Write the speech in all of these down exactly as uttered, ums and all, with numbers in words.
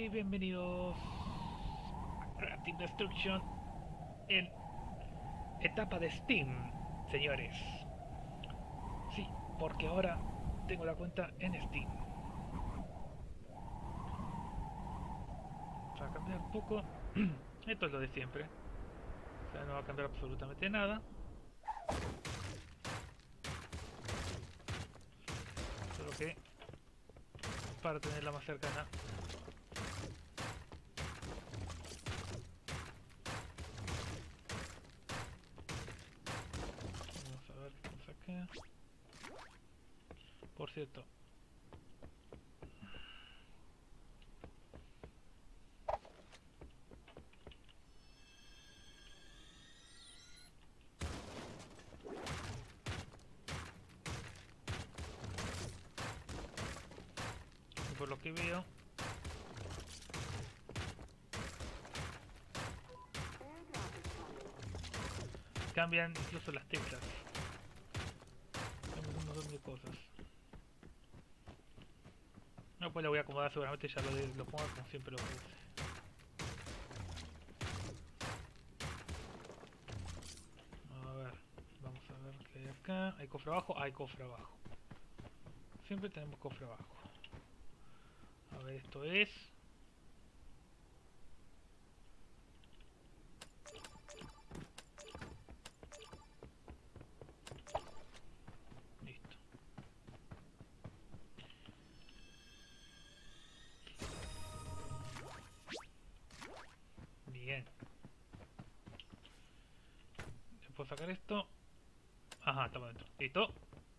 bienvenidos a Team Destruction en etapa de Steam, señores. Sí, porque ahora tengo la cuenta en Steam. Va a cambiar un poco. Esto es lo de siempre. O sea, no va a cambiar absolutamente nada. Solo que para tenerla más cercana. Vamos a ver qué tenemos acá. Por cierto, por lo que veo, cambian incluso las teclas. Cambian un montón de cosas. No, pues la voy a acomodar, seguramente ya lo, de, lo pongo como siempre lo puse. A ver, vamos a ver qué hay acá. ¿Hay cofre abajo? Hay cofre abajo. Siempre tenemos cofre abajo. A ver, esto es... Listo. Bien. ¿Se puede sacar esto? Ajá, estamos dentro. Listo.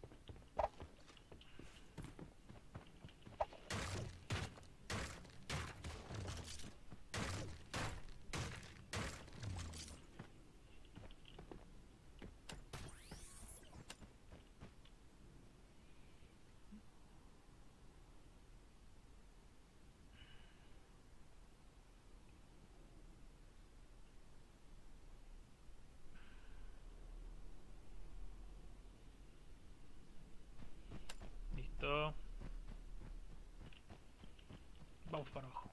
Listo. Vamos para abajo.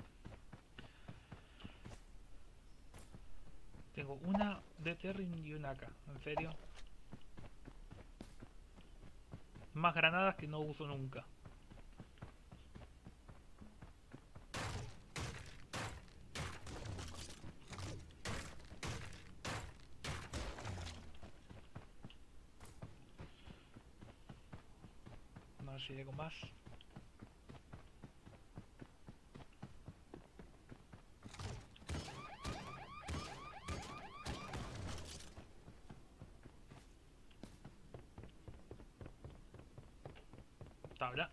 Tengo una de Terrin y una acá. ¿En serio? Más granadas que no uso nunca. No sé si llego más. Tabla.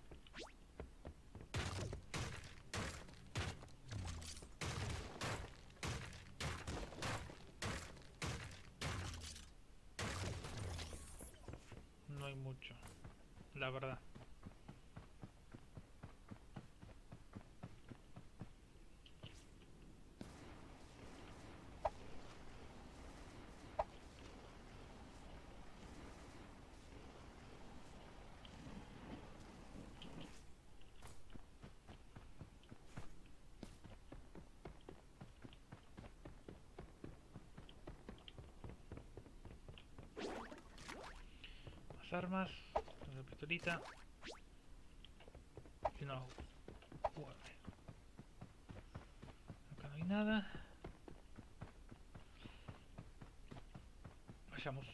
No hay mucho, la verdad. Más armas. Una pistolita. Y no. Guarde. Acá no hay nada. Vayamos.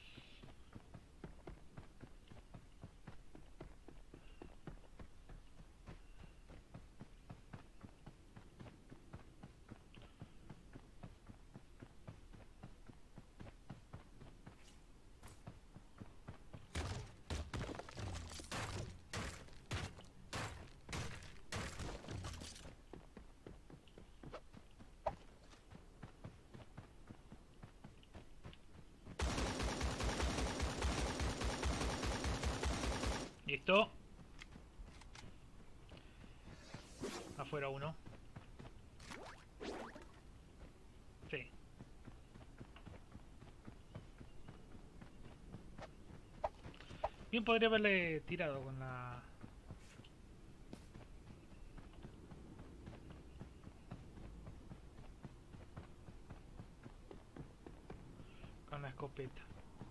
Listo. Afuera uno. Sí. Bien podría haberle tirado con la... con la escopeta.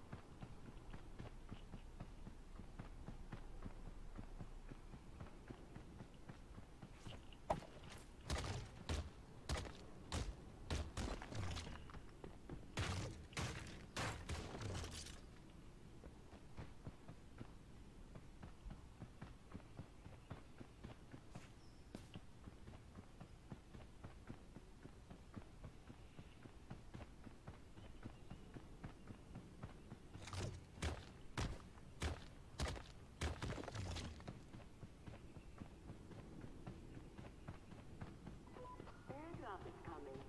Airdrop is coming.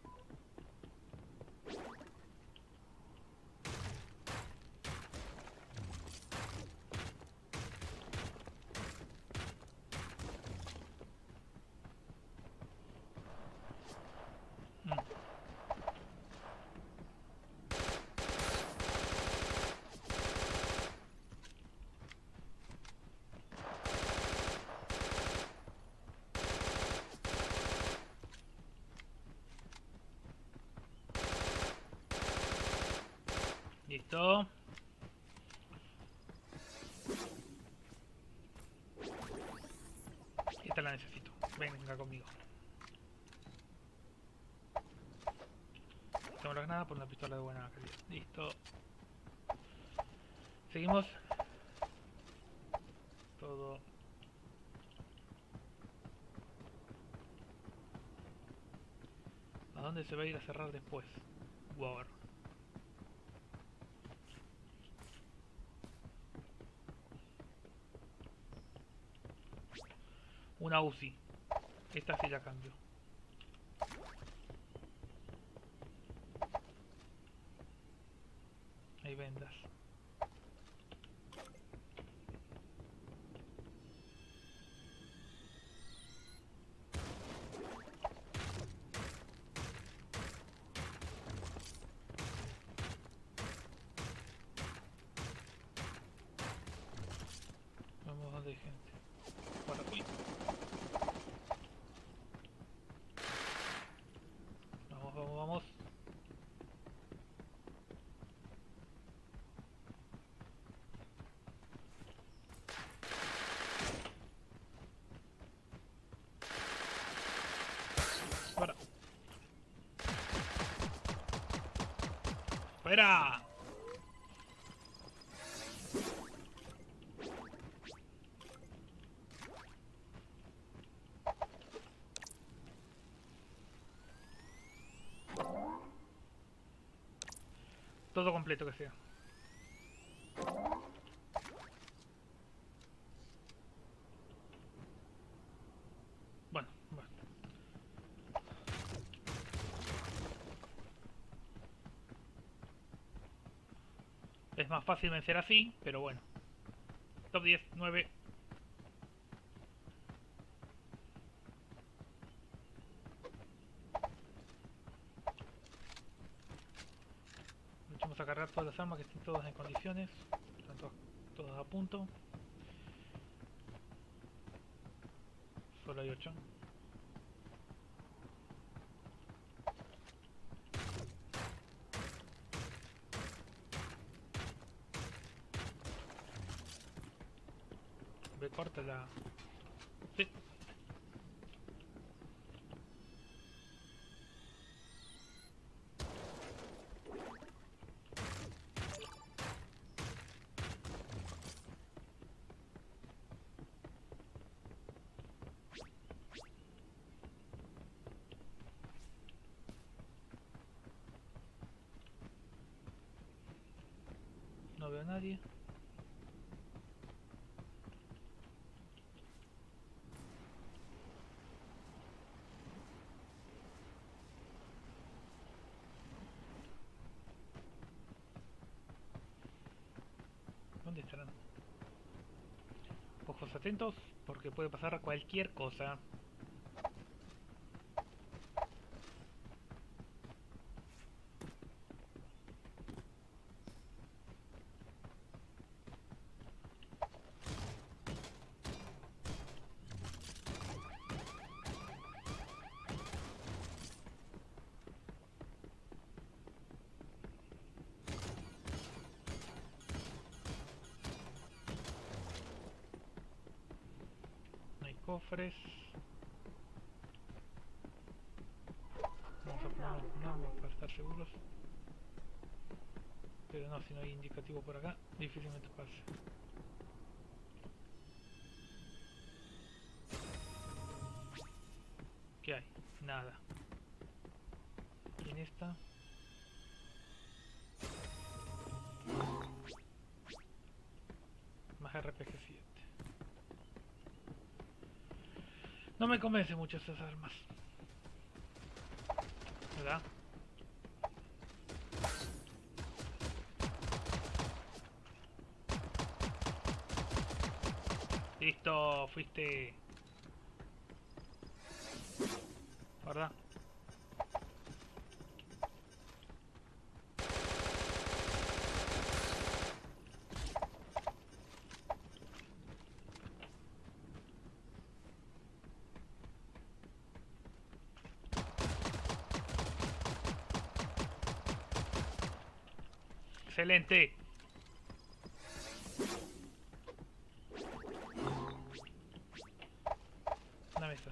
Mm. Listo. Esta la necesito. Venga conmigo. Tengo la granada por una pistola de buena calidad. Listo. Seguimos. Todo. ¿A dónde se va a ir a cerrar después? War. Una U C I. Esta sí la cambio. Hay vendas. Vamos donde hay gente. Para, uy. Vamos, vamos, vamos. Para. ¡Fuera! Todo completo que sea. Bueno, bueno. Es más fácil vencer así, pero bueno. Top diez, nueve. Vamos a cargar todas las armas que estén todas en condiciones. Están todas, todas a punto. Solo hay ocho. Ve, corta la... Sí. No veo a nadie. ¿Dónde estarán? Ojos atentos, porque puede pasar cualquier cosa. cofres. Vamos a ponernos una para estar seguros. Pero no, si no hay indicativo por acá, difícilmente pase. ¿Qué hay? Nada. Y en esta... más R P G siete. No me convence mucho estas armas, ¿verdad? Listo, fuiste. ¿Verdad? Excelente. Dame esta.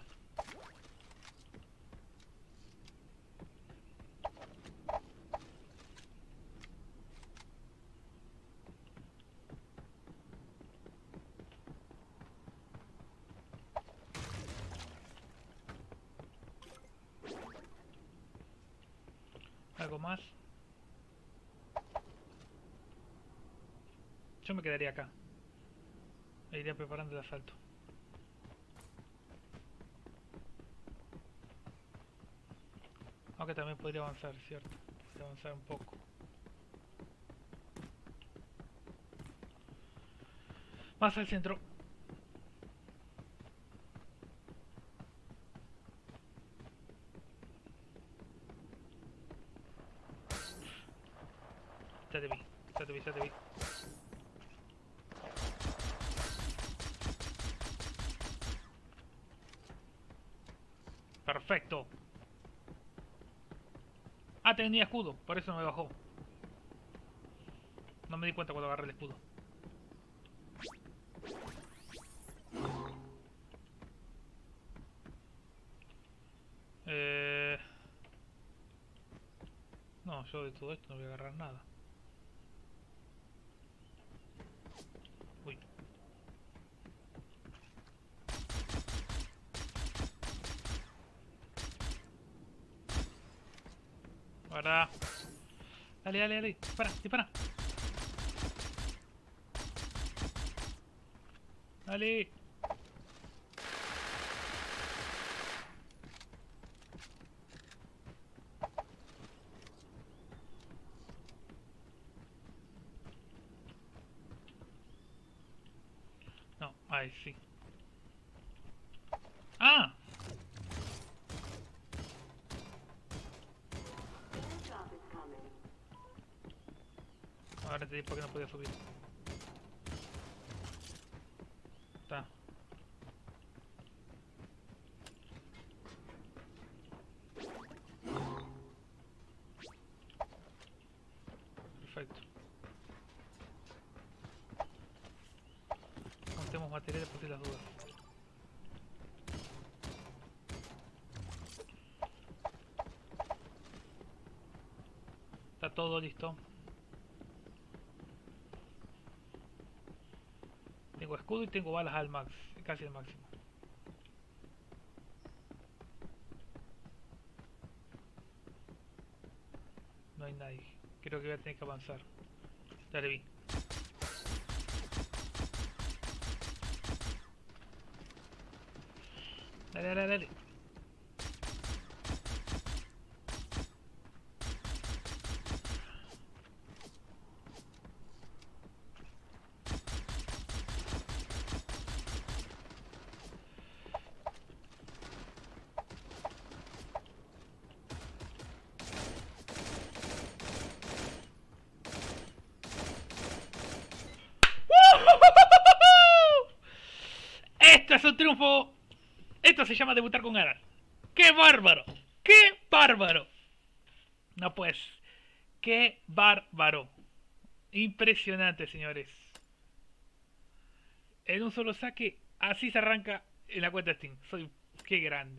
¿Algo más? Yo me quedaría acá. E iría preparando el asalto. Aunque también podría avanzar, ¿cierto? Podría avanzar un poco. Más al centro. Ya te vi, ya te vi, ya te vi. Perfecto. Ah, tenía escudo, por eso no me bajó. No me di cuenta cuando agarré el escudo. Eh... No, yo de todo esto no voy a agarrar nada. Uy. Ahora. Dale, dale, dale. Dispara, dispara. Dale. No, ahí sí. ¡Ah! Ahora te di por qué no podía subir. Está. Perfecto. Contemos materiales por si las dudas. Está todo listo. Tengo escudo y tengo balas al max, casi al máximo. No hay nadie. Creo que voy a tener que avanzar. Ya le vi. Dale, dale, dale. ¡Esto es un triunfo! Esto se llama debutar con ganas. ¡Qué bárbaro! ¡Qué bárbaro! No pues, ¡qué bárbaro! Impresionante, señores. En un solo saque, así se arranca en la cuenta Steam. Soy... Qué grande.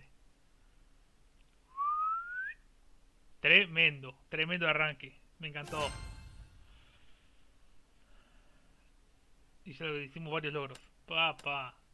Tremendo, tremendo arranque. Me encantó. Y ya hicimos varios logros. Papá.